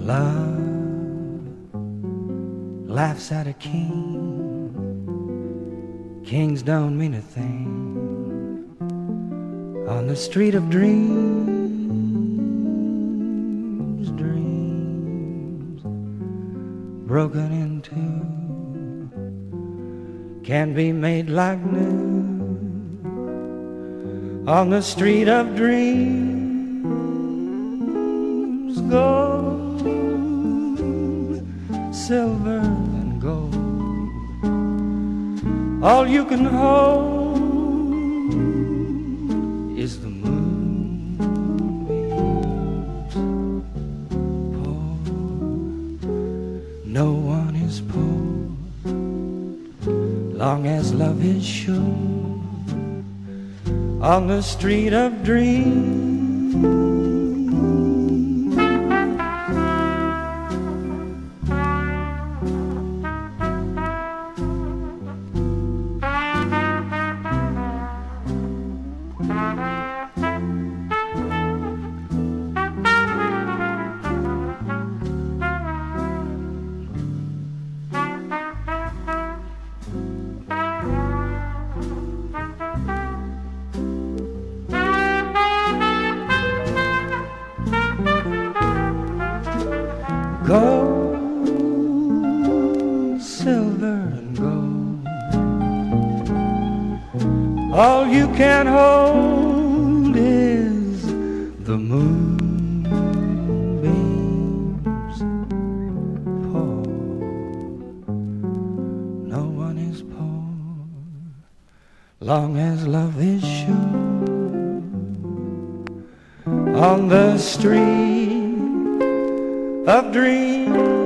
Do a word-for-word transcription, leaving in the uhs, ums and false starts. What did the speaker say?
Love laughs at a king. Kings don't mean a thing on the street of dreams. Dreams broken into can be made like new on the street of dreams. Gold, silver and gold, all you can hold is the moonbeams. Poor, no one is poor, long as love is sure on the street of dreams. Gold, silver and gold, all you can hold is the moonbeams. Poor, no one is poor, long as love is sure on the street of dreams.